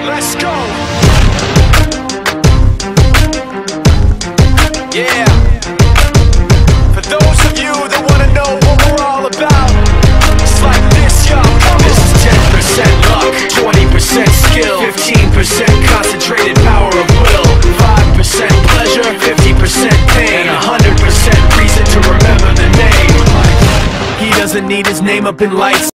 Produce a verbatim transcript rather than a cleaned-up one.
Let's go. Yeah. For those of you that wanna know what we're all about, it's like this, yo. This is ten percent luck, twenty percent skill, fifteen percent concentrated power of will, five percent pleasure, fifty percent pain, and one hundred percent reason to remember the name. He doesn't need his name up in lights.